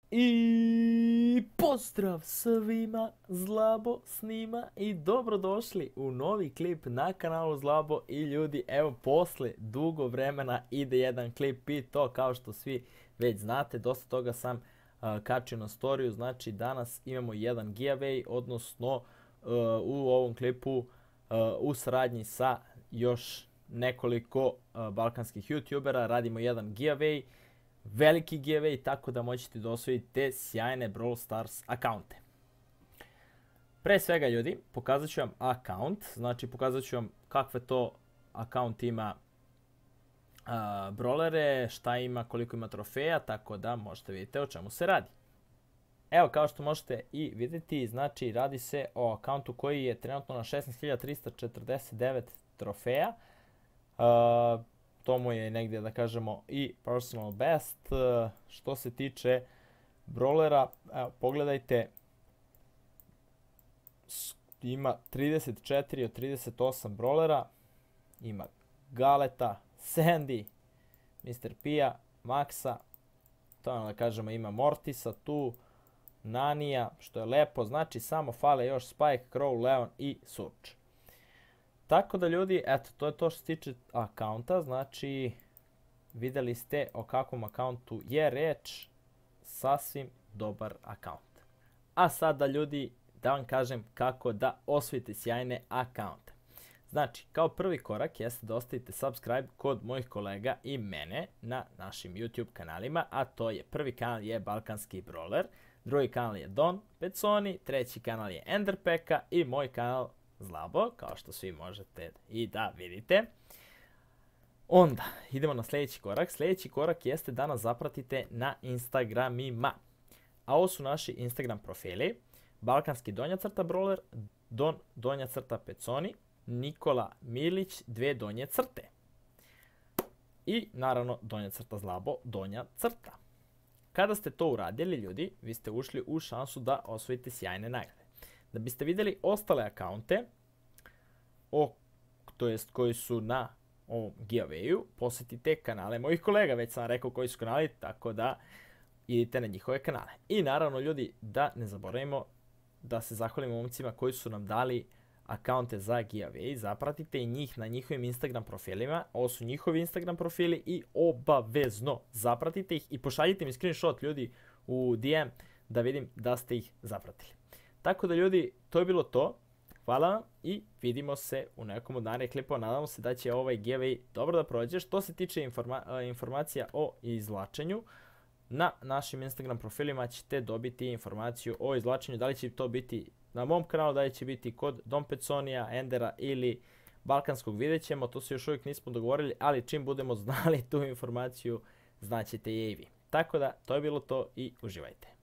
I pozdrav svima, Zlabo snima i dobrodošli u novi klip na kanalu Zlabo. I ljudi, evo posle dugo vremena ide jedan klip i to kao što svi već znate, dosta toga sam kačio na storiju. Znači danas imamo jedan giveaway, odnosno u ovom klipu u saradnji sa još nekoliko balkanskih youtubera radimo jedan giveaway. Veliki giveaway, tako da možete da osvojite sjajne Brawl Stars akaunte. Pre svega ljudi, pokazat ću vam akaunt, znači pokazat ću vam kakve to akaunt ima brawlere, šta ima, koliko ima trofeja, tako da možete vidjeti o čemu se radi. Evo, kao što možete i vidjeti, znači radi se o akauntu koji je trenutno na 16.349 trofeja. To mu je negdje, da kažemo, i personal best. Što se tiče brawlera, evo, pogledajte, ima 34 od 38 brawlera, ima Galeta, Sandy, Mr. Pia, Maxa, to je, da kažemo, ima Mortisa tu, Nanija, što je lepo, znači samo fale još Spike, Crow, Leon i Surge. Tako da ljudi, eto, to je to što se tiče akaunta, znači vidjeli ste o kakvom akauntu je reč, sasvim dobar akaunt. A sada ljudi, da vam kažem kako da osvojite sjajne akaunte. Znači, kao prvi korak jeste da ostavite subscribe kod mojih kolega i mene na našim YouTube kanalima, a to je prvi kanal je Balkanski Brawler, drugi kanal je Don Peconi, treći kanal je Enderpeka i moj kanal Zlabo, kao što svi možete i da vidite. Onda, idemo na sljedeći korak. Sljedeći korak jeste da nas zapratite na Instagramima. A ovo su naši Instagram profili. Balkanski _brawler, Don _peconi, Nikola Milić, 2 donje crte. I naravno _zlabo, donja crta. Kada ste to uradili ljudi, vi ste ušli u šansu da osvojite sjajne nagrade. Da biste vidjeli ostale akaunte, to jest koji su na ovom giveawayu, posjetite kanale mojih kolega, već sam rekao koji su kanali, tako da idite na njihove kanale. I naravno ljudi, da ne zaboravimo da se zahvalimo momcima koji su nam dali akaunte za giveaway, zapratite i njih na njihovim Instagram profilima, ovo su njihovi Instagram profili i obavezno zapratite ih i pošaljite mi screenshot ljudi u DM da vidim da ste ih zapratili. Tako da ljudi, to je bilo to. Hvala vam i vidimo se u nekom od narednih klipova. Nadamo se da će ovaj giveaway dobro da prođe. Što se tiče informacija o izvlačenju, na našim Instagram profilima ćete dobiti informaciju o izvlačenju. Da li će to biti na mom kanalu, da li će biti kod Don Peconija, Endera ili Balkanskog, vidjet ćemo. To se još uvijek nismo dogovorili, ali čim budemo znali tu informaciju, znaćete je i vi. Tako da, to je bilo to i uživajte.